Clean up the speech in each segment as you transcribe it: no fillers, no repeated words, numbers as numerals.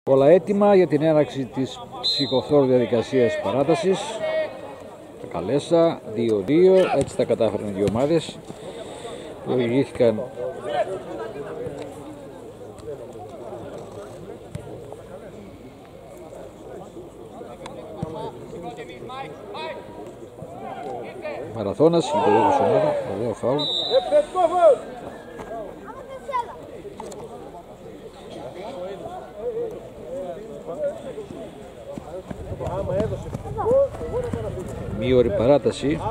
Όλα έτοιμα για την έναρξη της ψυχοφθόρου διαδικασίας παράτασης. Τα Καλέσα 2-2, έτσι τα κατάφεραν οι δύο ομάδες. Προηγήθηκαν Μαραθώνας, η περίπτωση ομάδα, ωραίο φάουλ. Μία ώρη παράταση.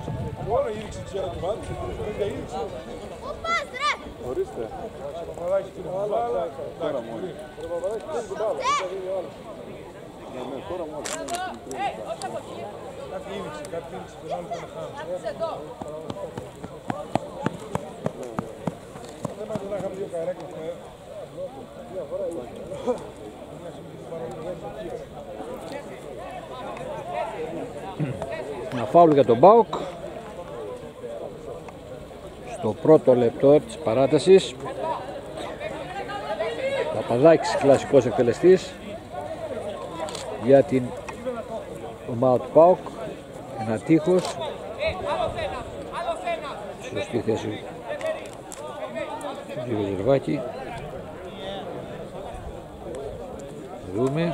Ορίστε. Ένα φάουλ για τον ΠΑΟΚ στο πρώτο λεπτό της παράτασης. Παπαδάκης, κλασικός εκτελεστής για την ομάδα του ΠΑΟΚ. Ένα τείχος, σωστή θέση του κύριο Ζερβάκη. Δούμε.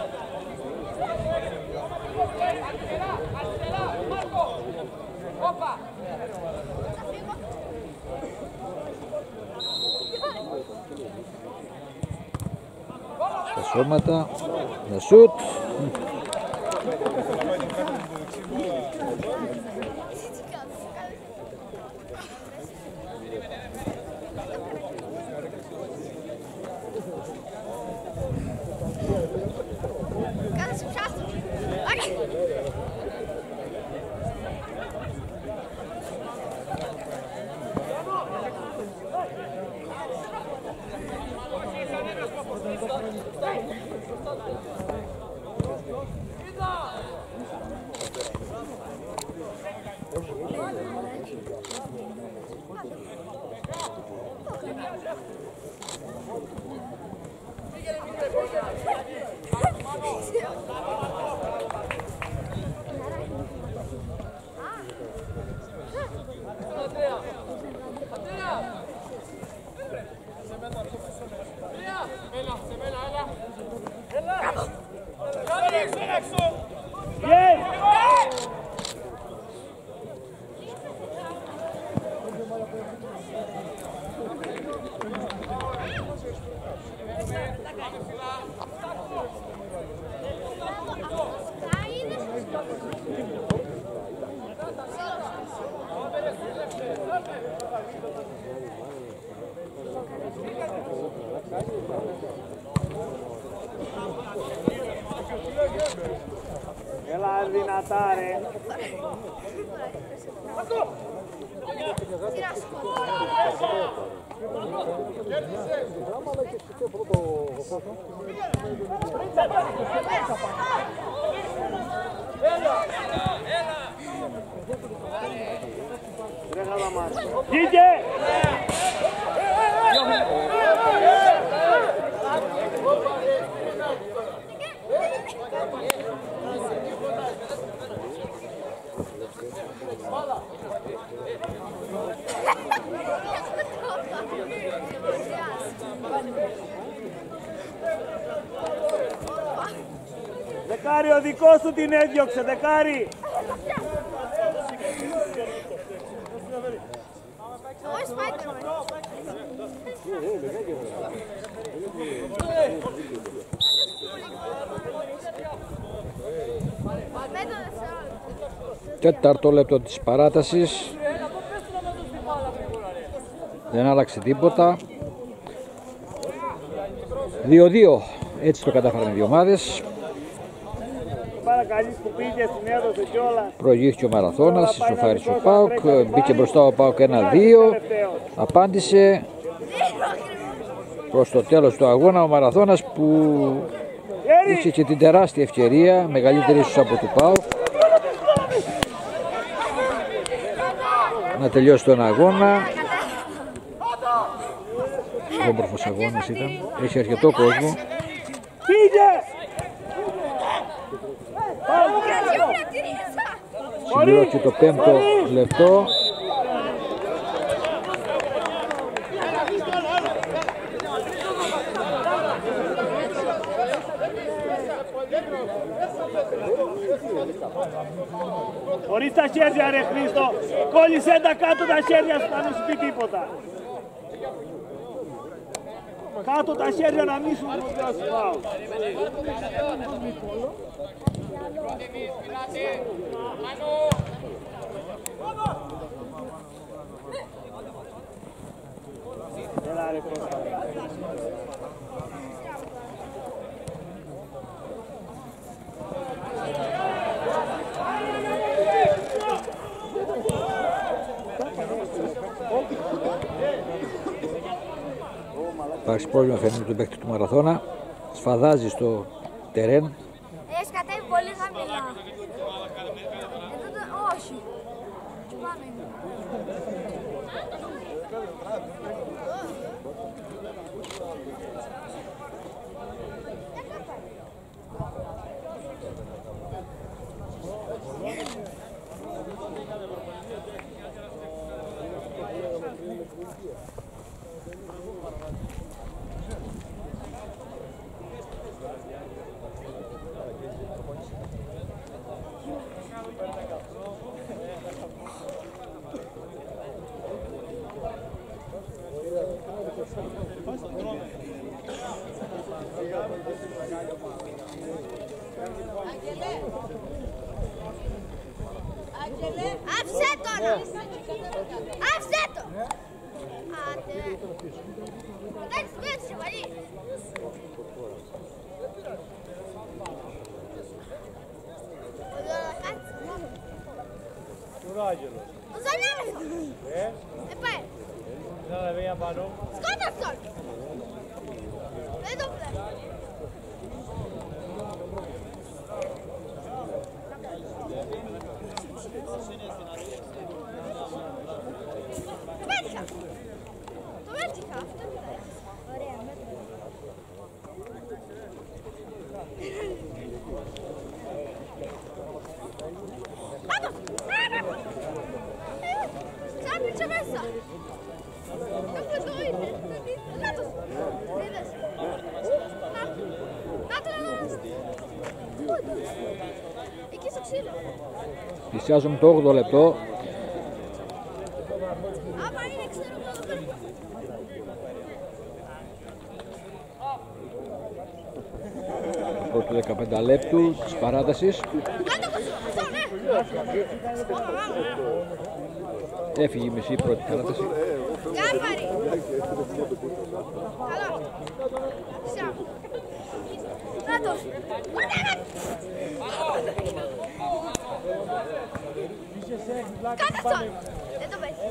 Τα σώματα, να σουτ. Έλα δυνατά ρε. Βγήκε! Δεκάρι, ο δικός του την έδιωξε, δεκάρι! Τέταρτο λεπτό της παράτασης. Δεν άλλαξε τίποτα. 2-2. Έτσι το κατάφεραν οι δύο ομάδες. Προηγήθηκε ο Μαραθώνας, ισοφάρισε ο ΠΑΟΚ, μπήκε μπροστά ο ΠΑΟΚ 1-2, απάντησε προς το τέλος του αγώνα ο Μαραθώνας που είχε και την τεράστια ευκαιρία, μεγαλύτερη ίσως από του ΠΑΟΚ, να τελειώσει τον αγώνα. Όμορφος αγώνας ήταν, έχει αρκετό κόσμο. Φύγε! Συμπλήρωσε το 5ο λεπτό. Χωρίς τα χέρια ρε Χρήστο, κόλλησέ τα κάτω τα χέρια σου να μην σου πει τίποτα. Κάτω τα χέρια να μην σου δώσει φάουλ. Έλα ρε Κώστα. Υπάρχει πρόβλημα φαίνεται με τον παίκτη του Μαραθώνα. Σφαδάζει στο τερέν. Έχει κατέβει πολύ χαμηλά. Όχι. Πάνω είναι. Άφησε τώρα! Άφησε το! Άντε! Εντάξει, πέτσε, βαρύ! Ο Ζανιάρης! Πάει! Σκότα αυτόν! Δεν το βλέπω! Το πέτυχα, αυτό είναι. Ωραία, μέτρα. Κάτω! Ξάπληξε μέσα! Αυτό εδώ είναι. Κάτω! Είδες. Να το! Εκεί στο ξύλο. Πλησιάζουμε το 8ο λεπτό. Άμα είναι ξέρω το παίρνω. Από το 15 λεπτού της παράτασης. Έφυγε η μισή πρώτη παράταση. Γκάμπαρη! Καλά! Σιά! Νάτος! Κάτω αυτόν! Δεν το πες!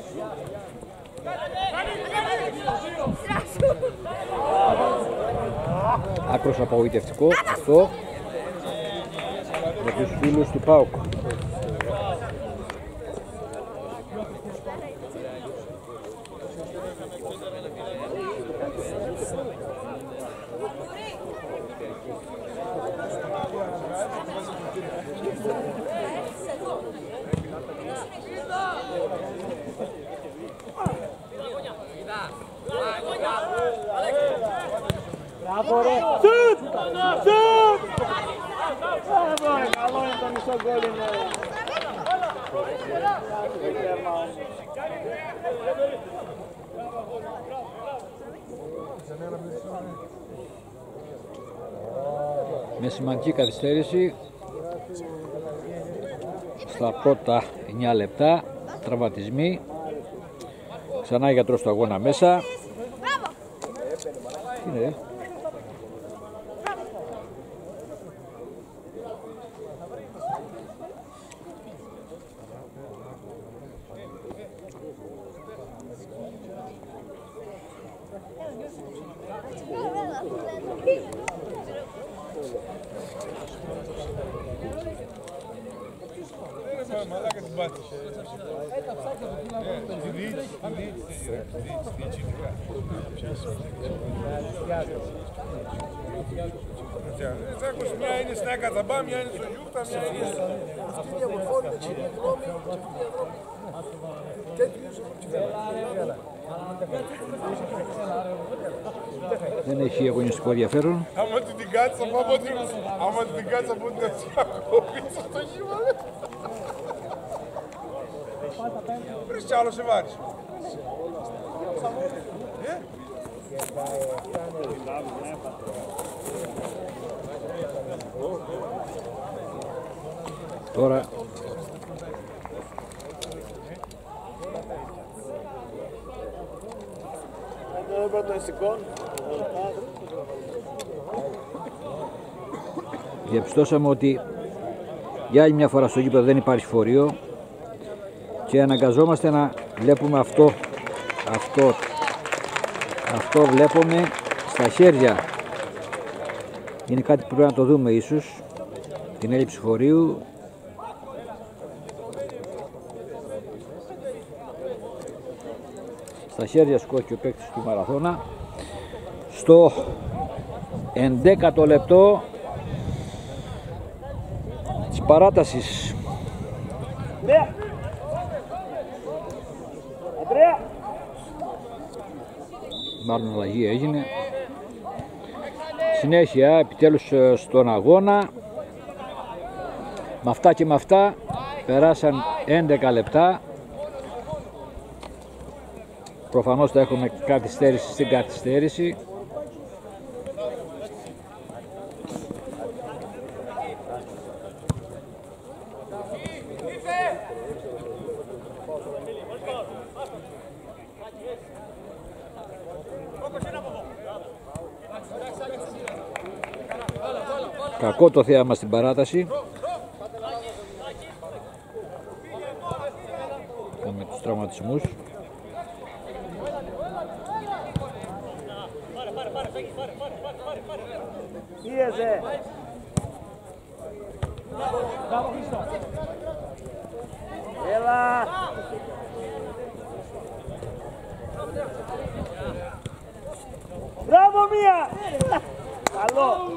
Στράσου! Άκρος απογοητευτικό αυτό για τους φίλους του ΠΑΟΚ. Σουτ! Σουτ! Μπράβο ρε, καλό είναι το μισό γκολ είναι. Με σημαντική καθυστέρηση στα πρώτα 9 λεπτά, τραυματισμοί, ξανά γιατρός στο αγώνα μέσα. Τι είναι ρε? Μαλάκα την πάτησε. Τη διοίκηση. Μια είναι στην Ακαταμπά, μια είναι στο Γιούχτα, μια είναι στο... Αυτή διαμορφώνει την κοινή γνώμη και αυτή η διαδρομή. Τέτοιους Δεν έχει αγωνιστικό ενδιαφέρον. Άμα την κάτσεις από την... Άμα την κάτσεις από την πίσω στο χείμα. Βρεις κι άλλο σε βάρης. Τώρα διαπιστώσαμε ότι για άλλη μια φορά στο γήπεδο δεν υπάρχει φορείο και αναγκαζόμαστε να βλέπουμε αυτό βλέπουμε στα χέρια. Είναι κάτι που πρέπει να το δούμε ίσως, την έλλειψη φορείου. Στα χέρια σκόχει ο παίκτης του Μαραθώνα στο 11ο λεπτό της παράτασης. Μάλλον αλλαγή έγινε. Συνέχεια επιτέλους στον αγώνα. Με αυτά και με αυτά περάσαν 11 λεπτά. Προφανώς θα έχουμε καθυστέρηση στην καθυστέρηση. Κακό το θέαμα στην παράταση. Με τους τραυματισμούς. Πίεζε. Έλα. Μπράβο μία. Καλό.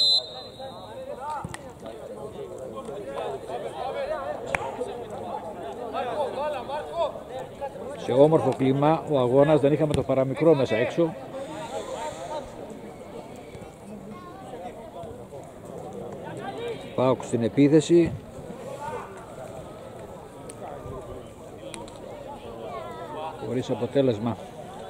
Σε όμορφο κλίμα ο αγώνας, δεν είχαμε το παραμικρό μέσα έξω. ΠΑΟΚ στην επίθεση. Χωρίς αποτέλεσμα.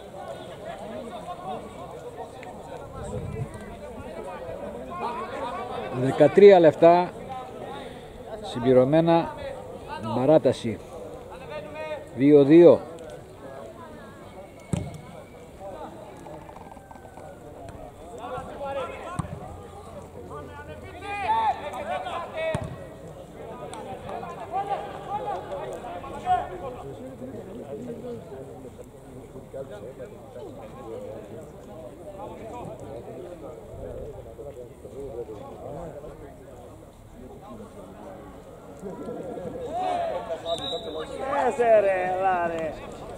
«13 λεπτά συμπληρωμένα, παράταση 2-2. Λάρε.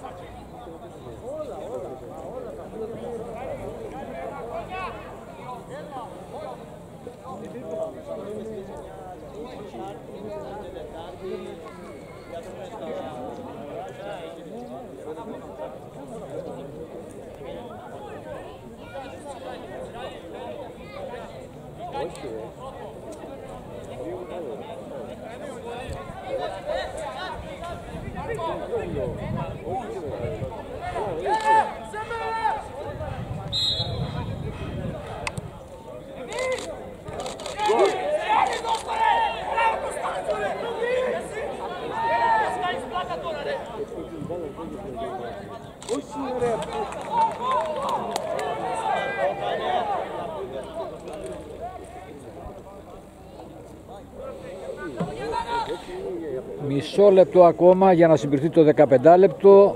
Μισό λεπτό ακόμα για να συμπληρωθεί το 15 λεπτό.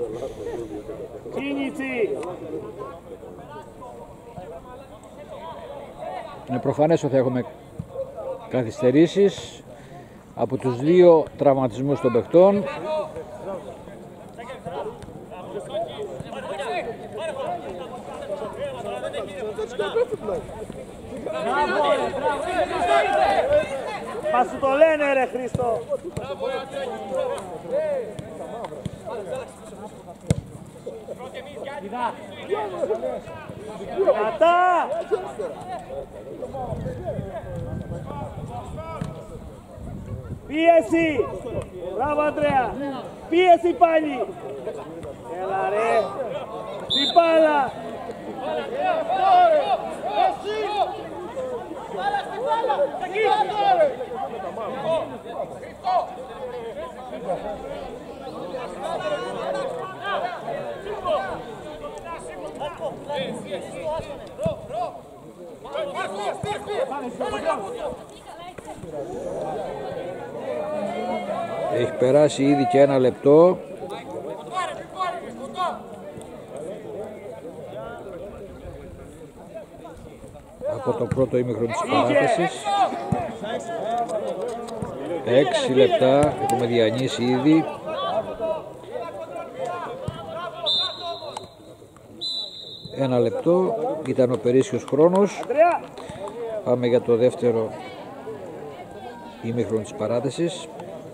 Είναι προφανές ότι θα έχουμε καθυστερήσεις από τους δύο τραυματισμούς των παιχτών. Μα σου το λένε ρε Χρήστο. Κατά! Πίεση! Μπράβο Αντρέα! Πίεση πάλι! Έλα ρε! Την μπάλα! Έχει περάσει ήδη και 1 λεπτό. Από το πρώτο ημίχρονο της παράτασης. 6 λεπτά έχουμε διανύσει ήδη. Ένα λεπτό ήταν ο περίσσιος χρόνος. Πάμε για το δεύτερο ημίχρονο της παράτασης.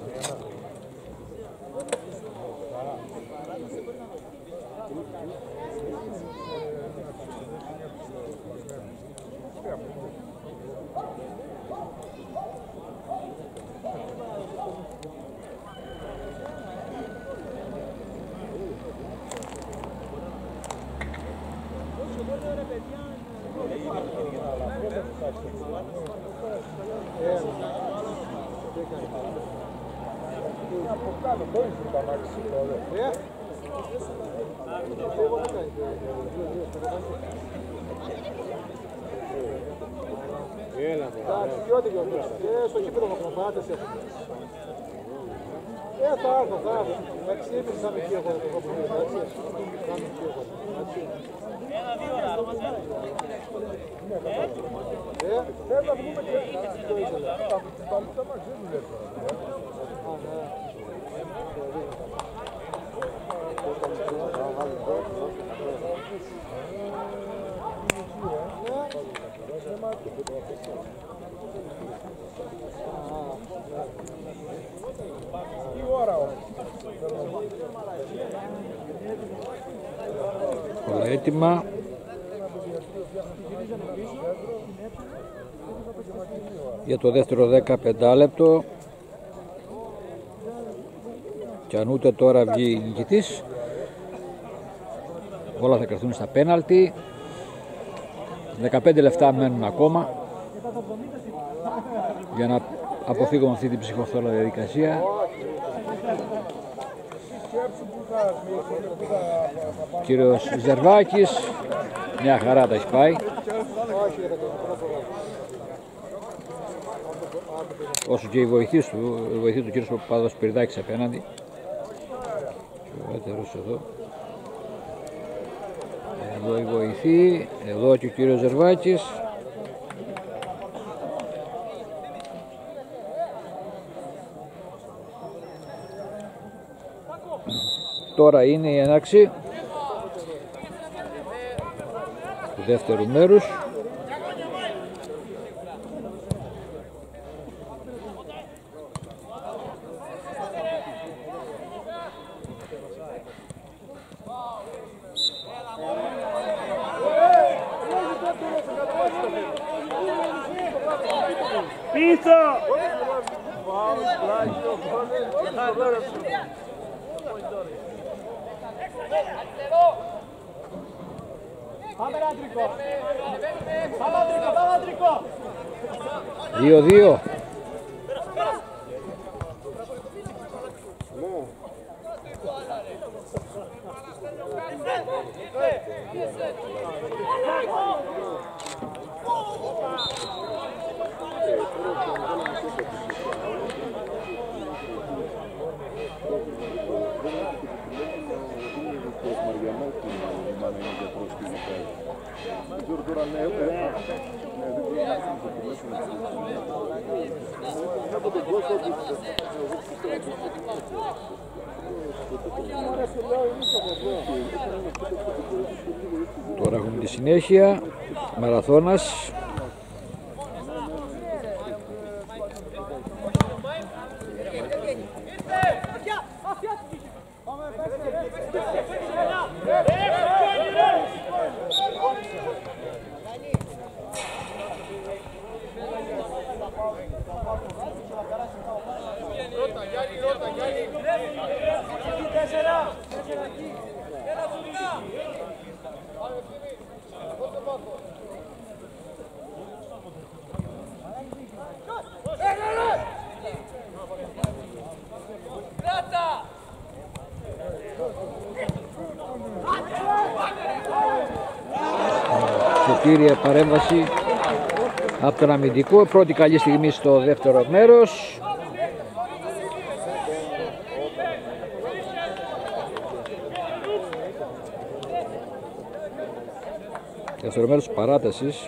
Στο κήπεδο μακροπάτες έχουμε. Θα έρθω. Εντάξει, έπαιζε σαν εκεί εγώ που είμαι, εντάξει. Σαν εκεί εγώ, εντάξει. 1-2 ώρα, μας θέλω να βγούμε και το ήθελα. Τα παλούτα μαζί μου λες. Όλα έτοιμα. Για το δεύτερο 15 λεπτό. Και αν ούτε τώρα βγει νικητής, όλα θα κρατούν στα πέναλτι. 15 λεπτά μένουν ακόμα για να αποφύγουμε αυτή την ψυχοφθόρα διαδικασία. Κύριος Ζερβάκης, μια χαρά τα έχει πάει. Όσο και η βοηθή του κύριος Παπαδοσπυριδάκης απέναντι. Και ο δεύτερος εδώ. Εδώ η βοηθή, εδώ και ο κύριος Ζερβάκης. Τώρα είναι η έναρξη του δεύτερου μέρους. Πίσω! Πάμε Άντρικο! Πάμε Άντρικο! 2-2. Τώρα έχουμε τη συνέχεια. Μαραθώνας Ρώτα, Γιάννη, ρώτα, Γιάννη. Σωτήρια παρέμβαση από τον αμυντικό. Πρώτη καλή στιγμή στο δεύτερο μέρος. Δεύτερο μέρος παράτασης.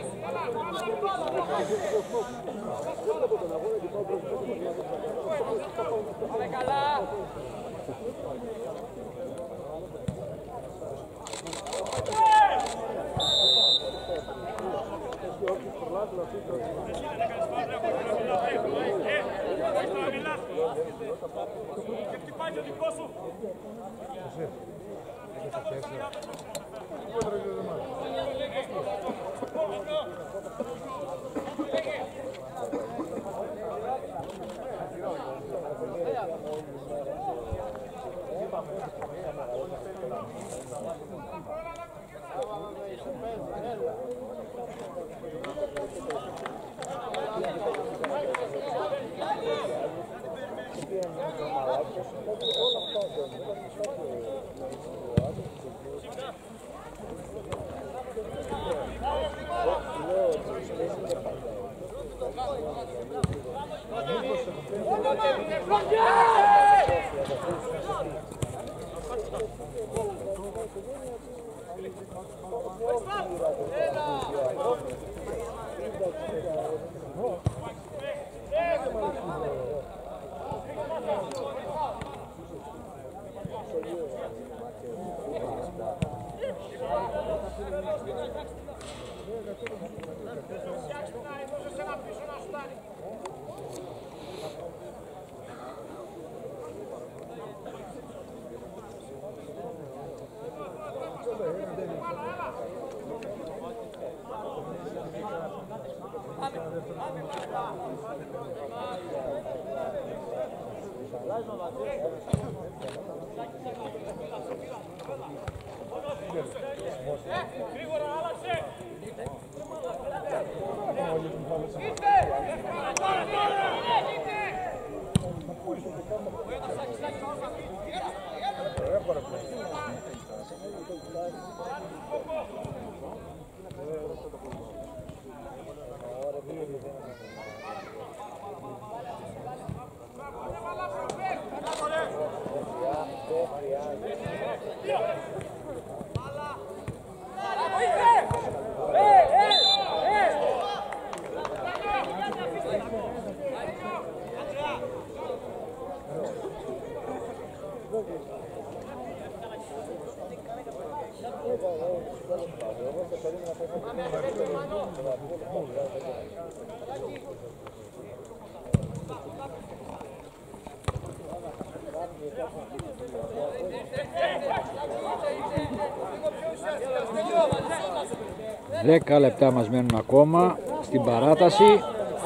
Δέκα λεπτά μας μένουν ακόμα στην παράταση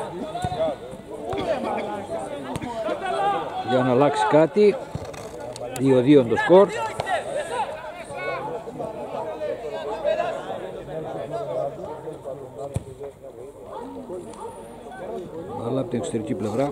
για να αλλάξει κάτι. 2-2 το σκορ. Αλλά από την εξωτερική πλευρά.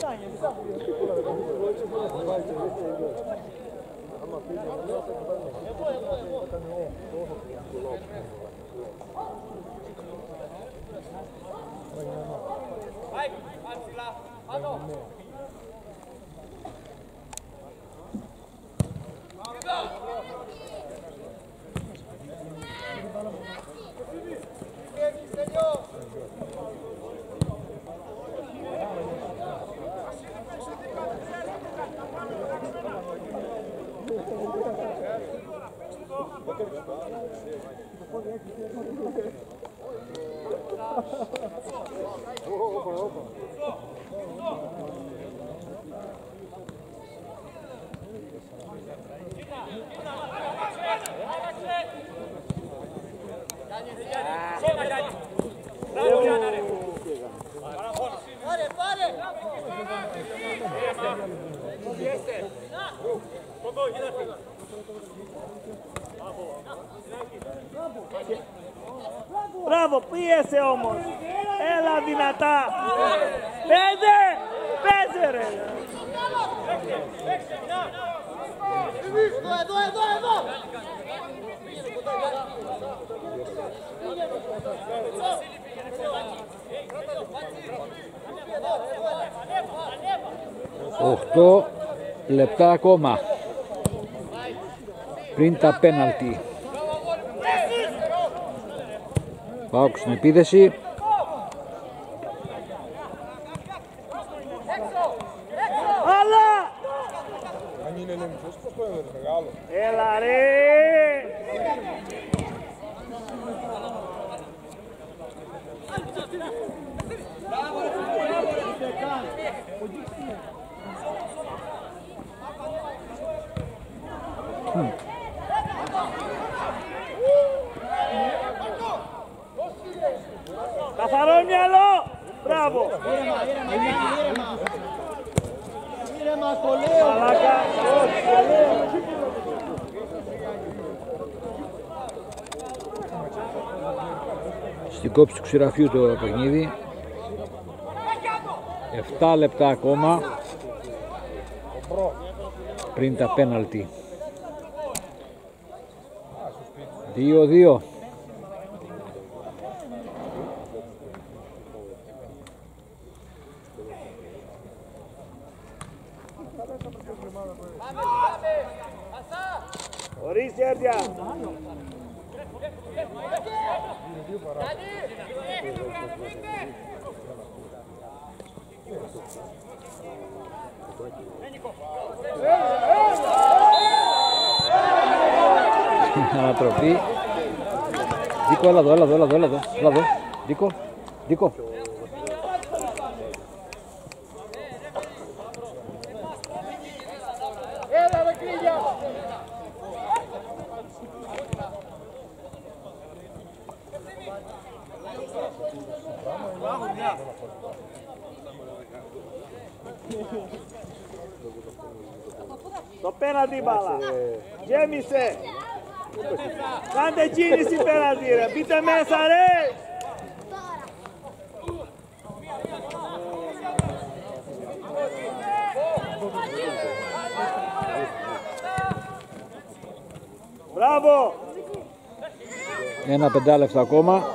Πάρε! Μπράβο, πίεσε όμως. Έλα δυνατά. Πέζε, πέζε ρε. Εδώ. 8 λεπτά ακόμα πριν τα πέναλτι. ΠΑΟΚ στην επίδεση. Αλλά! Αν είναι λεμιτσός, πώς το έδωσε μεγάλο. Έλα ρε! Καθαρό μυαλό! Μπράβο! Ήρεμα, το λέω! Μαλάκα! Όχι, το λέω! Στην κόψη του ξηραφιού το παιχνίδι. 7 λεπτά ακόμα πριν τα πέναλτι. 2-2. Ορίστε έρτια! Ανατροπή. Δίκο, έλα εδώ. Δίκο. Έλα ρε κρύλια! Το πέναλτι μπάλα! Γέμισε! Κάντε κίνηση πέναλτι ρε! Μπείτε μέσα ρε! Μπράβο! Ένα 5 λεπτά ακόμα.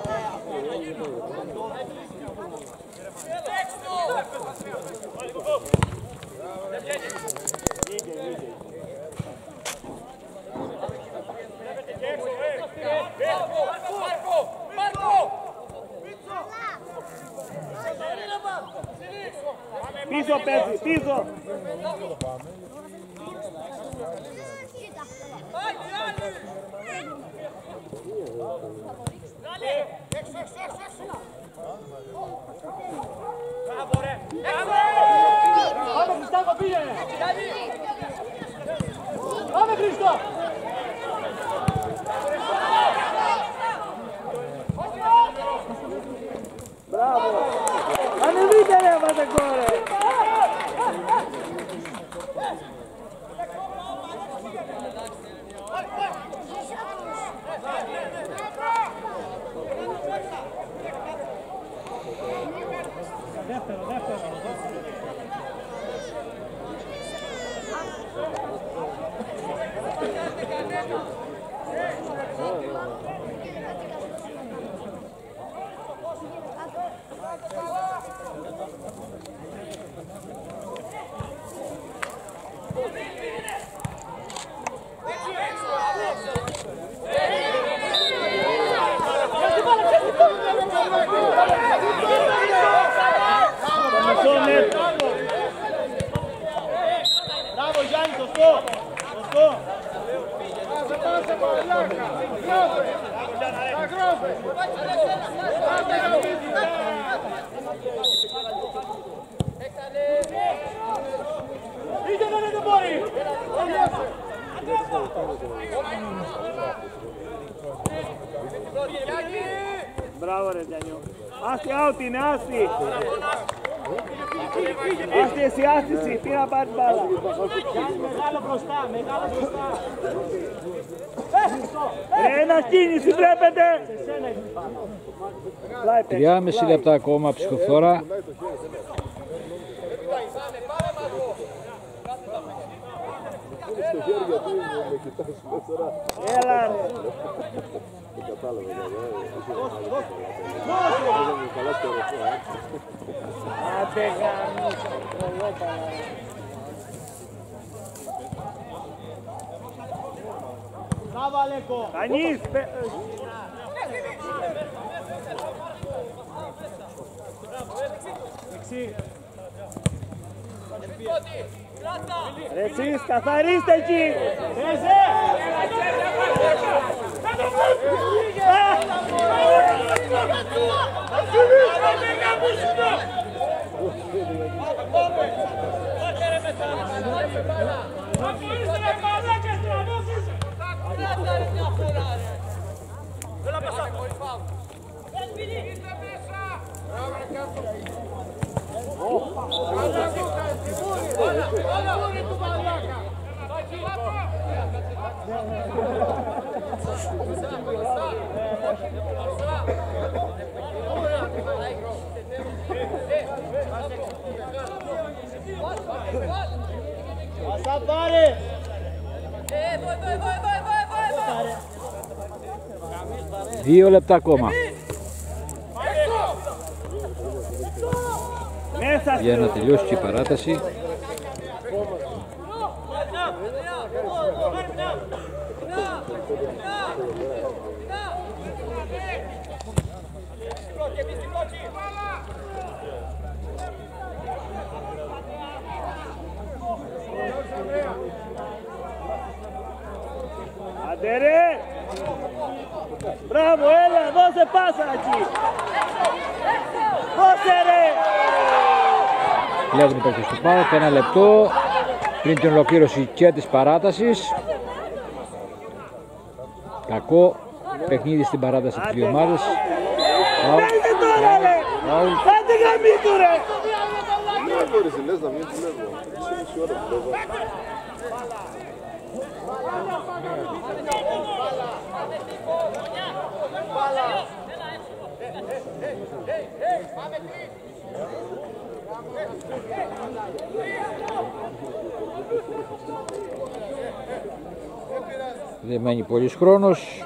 Πίσω παίζει, πίσω! Πάμε Χριστάκο, πήγαινε! Πάμε Χριστό! Μπράβο! Ανεβείτε ρε Βατεκόρε! Μπράβο Γιάννη, σωστό! Δεν μπορεί! Μπράβο ρε Γιάννιο! Άστη, out είναι, άστη! Άστηση, πήρα πάρει την μπάλα. Μεγάλο μπροστά, μεγάλο μπροστά. Ένα κίνηση βλέπετε. 3,5 λεπτά ακόμα ψυχοφθόρα. Στο χέρι γιατί με κοιτάς τώρα. Έλα ρε. Δεν κατάλαβα καλά στο ρεφό. Άντε γαμίσαι, τρολόπαλα. Κανείς. Ρε εσείς καθαρίστε εκεί. Δύο λεπτά ακόμα για να τελειώσει και η παράταση. Άντε ρε! Μπράβο, έλα, δώσε πάσα εκεί! Δώσε ρε! Βλέπουν οι παίκτες του ΠΑΟΚ, ένα λεπτό πριν την ολοκλήρωση και της παράτασης. Κακό παιχνίδι στην παράταση από τις δύο ομάδες. Πέστε τώρα ρε! Άντε γαμίτου ρε! Δεν μπορείς λες να μην δουλεύω. Μισή ώρα δουλεύω. Δεν μένει πολύς χρόνος.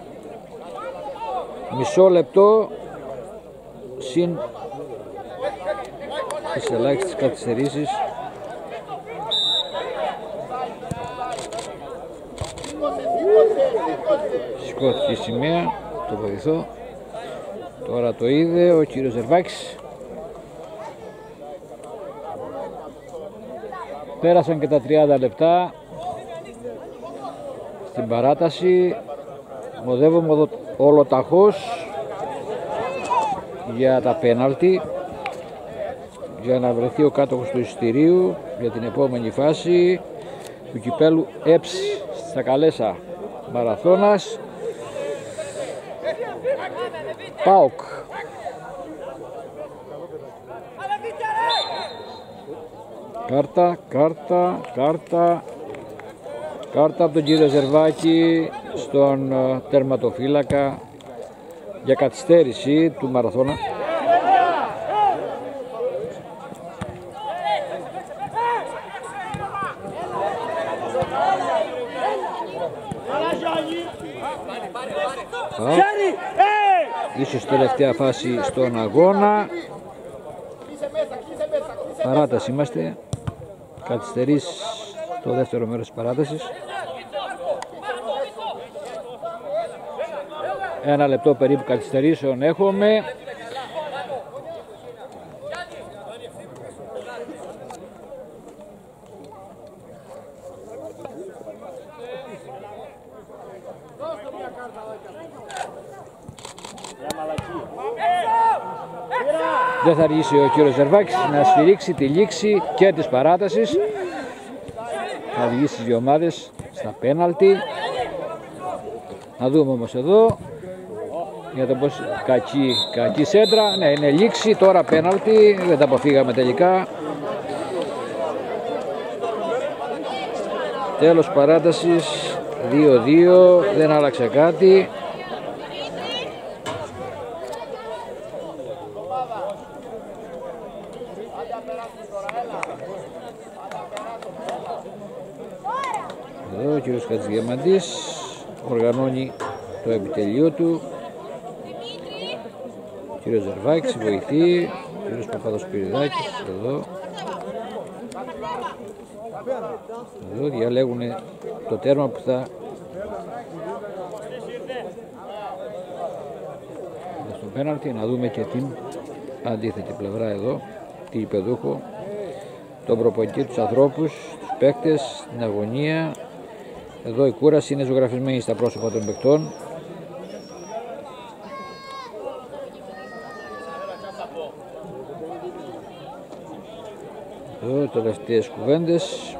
Μισό λεπτό συν τις ελάχιστες καθυστερήσεις. Σηκώθηκε η σημαία, το βοηθώ. Τώρα το είδε ο κύριος Ζερβάκης. Πέρασαν και τα 30 λεπτά στην παράταση. Οδεύομαι ολοταχώς για τα πέναλτι, για να βρεθεί ο κάτοχος του εισιτηρίου για την επόμενη φάση του κυπέλου ΕΠΣ στα Καλέσσα Μαραθώνας. ΠΑΟΚ. Κάρτα από τον κύριο Ζερβάκη στον τερματοφύλακα για καθυστέρηση του μαραθώνα. Ίσως τελευταία φάση στον αγώνα. Παράταση είμαστε. Καθυστερείς στο δεύτερο μέρος της παράτασης. Ένα λεπτό περίπου καθυστερήσεων έχουμε. Δεν θα αργήσει ο κύριος Ζερβάκης να σφυρίξει τη λήξη και της παράτασης. Θα οδηγήσει τις δύο ομάδες στα πέναλτι. Να δούμε όμως εδώ για το πως κακή σέντρα. Ναι, είναι λήξη, τώρα πέναλτι, δεν τα αποφύγαμε τελικά. Τέλος παράτασης 2-2, δεν άλλαξε κάτι. Εδώ ο κύριος Χατζηδιαμαντής οργανώνει το επιτελείο του. Ο κύριος Ζερβάκης βοηθεί, ο κύριος Παπαδοσπυριδάκης εδώ. Εδώ διαλέγουν το τέρμα που θα στο πέναλτι. Να δούμε και την αντίθετη πλευρά εδώ, τη γηπεδούχο, τον προπονητή, τους ανθρώπους, τους παίκτες, την αγωνία. Εδώ η κούραση είναι ζωγραφισμένη στα πρόσωπα των παικτών. Εδώ τελευταίες κουβέντες,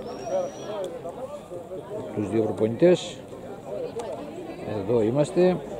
τους δύο προπονητές. Εδώ είμαστε.